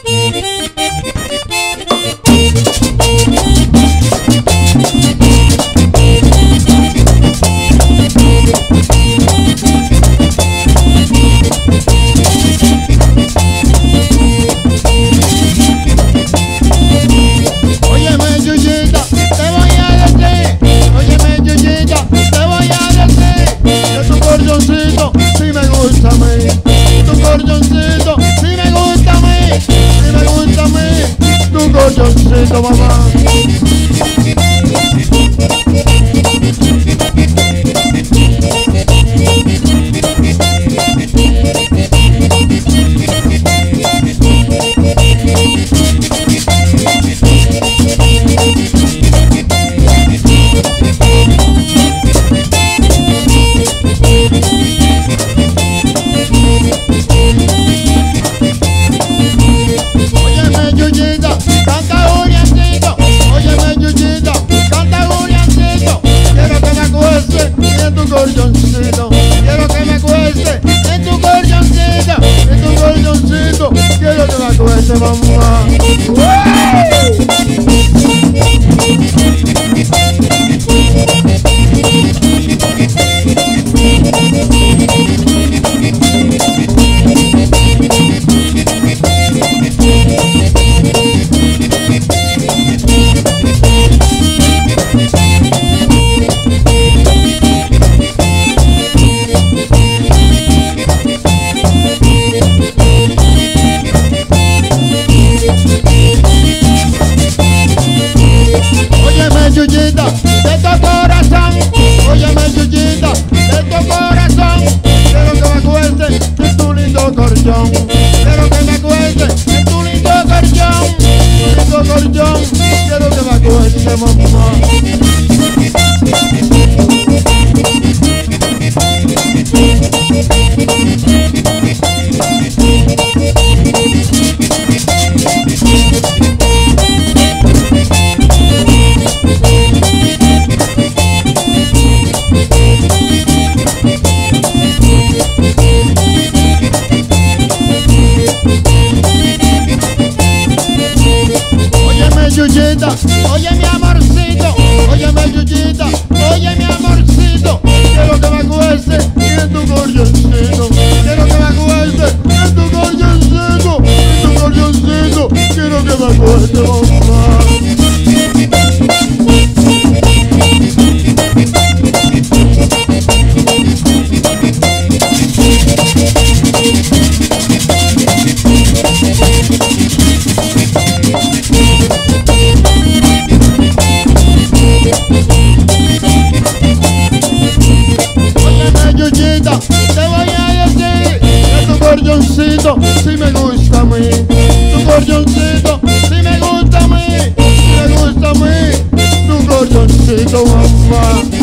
Cordoncito, mamá. Cordoncito, quiero que me cueste en tu cordoncito, quiero que me cueste, mamá. Óyeme, Chuyita, de tu corazón. Óyeme, Chuyita, de tu corazón. Quiero que me cueste en tu lindo corchón. Quiero que me cueste en tu lindo corchón. Quiero que me cueste, mamá. Chuyita, oye mi amorcito, óyeme Chuyita, oye mi amorcito, quiero que me cueste en tu cordoncito, quiero que me cueste en tu cordoncito, quiero que me cueste, mamá. Te voy a decir que tu cordoncito si me gusta a mí, tu cordoncito si me gusta a mí, tu cordoncito, mamá.